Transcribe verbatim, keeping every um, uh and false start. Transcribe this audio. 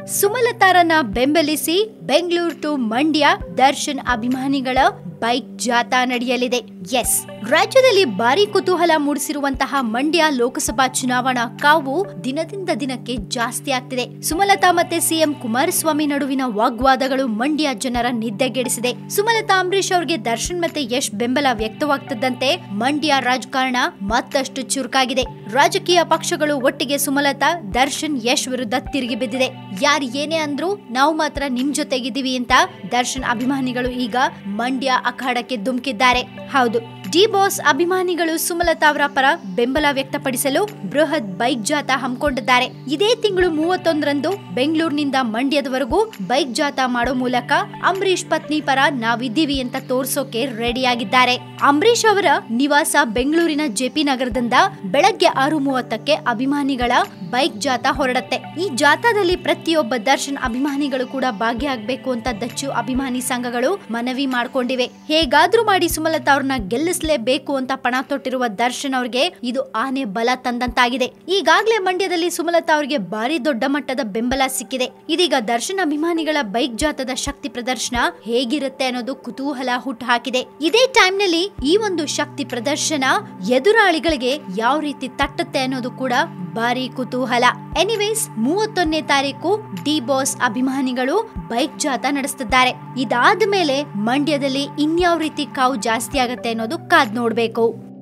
ಸುಮಲತಾರನ್ನ ಬೆಂಬಲಿಸಿ ಬೆಂಗಳೂರು ಟು ಮಂಡ್ಯ ದರ್ಶನ್ ಅಭಿಮಾನಿಗಳ ಬೈಕ್ ಜಾಥಾ ನಡೆಯಲಿದೆ. ಎಸ್, ರಾಜ್ಯದಲ್ಲಿ ಭಾರಿ ಕುತೂಹಲ ಮೂಡಿಸಿರುವಂತಹ ಮಂಡ್ಯ ಲೋಕಸಭಾ ಚುನಾವಣಾ ಕಾವು ದಿನದಿಂದ ದಿನಕ್ಕೆ ಜಾಸ್ತಿ ಆಗ್ತಿದೆ. ಸುಮಲತಾ ಮತ್ತೆ ಸಿಎಂ ಕುಮಾರಸ್ವಾಮಿ ನಡುವಿನ ವಾಗ್ವಾದಗಳು ಮಂಡ್ಯ ಜನರ ನಿದ್ದೆಗೆಡಿಸಿದೆ. ಸುಮಲತಾ ಅಂಬರೀಶ್ ಅವರಿಗೆ ದರ್ಶನ್ ಮತ್ತೆ ಯಶ್ ಬೆಂಬಲ ವ್ಯಕ್ತವಾಗ್ತಿದ್ದಂತೆ ಮಂಡ್ಯ ರಾಜಕಾರಣ ಮತ್ತಷ್ಟು ಚುರುಕಾಗಿದೆ. ರಾಜಕೀಯ ಪಕ್ಷಗಳು ಒಟ್ಟಿಗೆ ಸುಮಲತಾ, ದರ್ಶನ್, ಯಶ್ ವಿರುದ್ಧ ತಿರುಗಿ ಬಿದ್ದಿದೆ. ಯಾರು ಏನೇ ಅಂದ್ರು ನಾವು ಮಾತ್ರ ನಿಮ್ ಜೊತೆಗಿದ್ದೀವಿ ಅಂತ ದರ್ಶನ್ ಅಭಿಮಾನಿಗಳು ಈಗ ಮಂಡ್ಯ ಅಖಾಡಕ್ಕೆ ಧುಮುಕಿದ್ದಾರೆ. ಹೌದು, ಡಿ ಬಾಸ್ ಅಭಿಮಾನಿಗಳು ಸುಮಲತಾ ಅವರ ಪರ ಬೆಂಬಲ ವ್ಯಕ್ತಪಡಿಸಲು ಬೃಹತ್ ಬೈಕ್ ಜಾಥಾ ಹಮ್ಮಿಕೊಂಡಿದ್ದಾರೆ. ಇದೇ ತಿಂಗಳು ಮೂವತ್ತೊಂದರಂದು ಬೆಂಗಳೂರಿನಿಂದ ಮಂಡ್ಯದವರೆಗೂ ಬೈಕ್ ಜಾಥಾ ಮಾಡೋ ಮೂಲಕ ಅಂಬರೀಶ್ ಪತ್ನಿ ಪರ ನಾವಿದ್ದೀವಿ ಅಂತ ತೋರ್ಸೋಕೆ ರೆಡಿಯಾಗಿದ್ದಾರೆ. ಅಂಬರೀಶ್ ಅವರ ನಿವಾಸ ಬೆಂಗಳೂರಿನ ಜೆಪಿ ನಗರದಿಂದ ಬೆಳಗ್ಗೆ ಆರು ಮೂವತ್ತಕ್ಕೆ ಅಭಿಮಾನಿಗಳ ಬೈಕ್ ಜಾಥಾ ಹೊರಡತ್ತೆ. ಈ ಜಾಥಾದಲ್ಲಿ ಪ್ರತಿಯೊಬ್ಬ ದರ್ಶನ್ ಅಭಿಮಾನಿಗಳು ಕೂಡ ಭಾಗಿಯಾಗಬೇಕು ಅಂತ ದಚ್ಚು ಅಭಿಮಾನಿ ಸಂಘಗಳು ಮನವಿ ಮಾಡಿಕೊಂಡಿವೆ. ಹೇಗಾದ್ರೂ ಮಾಡಿ ಸುಮಲತಾ ಅವ್ರನ್ನ ಗೆಲ್ಲಿಸಲೇಬೇಕು ಅಂತ ಪಣ ತೊಟ್ಟಿರುವ ದರ್ಶನ್ ಅವ್ರಿಗೆ ಇದು ಆನೆ ಬಲ ತಂದಂತಾಗಿದೆ. ಈಗಾಗಲೇ ಮಂಡ್ಯದಲ್ಲಿ ಸುಮಲತಾ ಅವರಿಗೆ ಭಾರಿ ದೊಡ್ಡ ಮಟ್ಟದ ಬೆಂಬಲ ಸಿಕ್ಕಿದೆ. ಇದೀಗ ದರ್ಶನ್ ಅಭಿಮಾನಿಗಳ ಬೈಕ್ ಜಾಥಾದ ಶಕ್ತಿ ಪ್ರದರ್ಶನ ಹೇಗಿರುತ್ತೆ ಅನ್ನೋದು ಕುತೂಹಲ ಹುಟ್ಟು ಹಾಕಿದೆ. ಇದೇ ಟೈಮ್ ನಲ್ಲಿ ಈ ಒಂದು ಶಕ್ತಿ ಪ್ರದರ್ಶನ ಎದುರಾಳಿಗಳಿಗೆ ಯಾವ ರೀತಿ ತಟ್ಟುತ್ತೆ ಅನ್ನೋದು ಕೂಡ ಭಾರಿ ಕುತೂಹಲ. ಎನಿವೇಸ್, ಮೂವತ್ತೊಂದನೇ ತಾರೀಕು ಡಿ ಬಾಸ್ ಅಭಿಮಾನಿಗಳು ಬೈಕ್ ಜಾಥಾ ನಡೆಸುತ್ತಿದ್ದಾರೆ. ಇದಾದ ಮೇಲೆ ಮಂಡ್ಯದಲ್ಲಿ ಇನ್ಯಾವ ರೀತಿ ಕಾವು ಜಾಸ್ತಿ ಆಗತ್ತೆ ಅನ್ನೋದು ಕಾದ್ ನೋಡ್ಬೇಕು.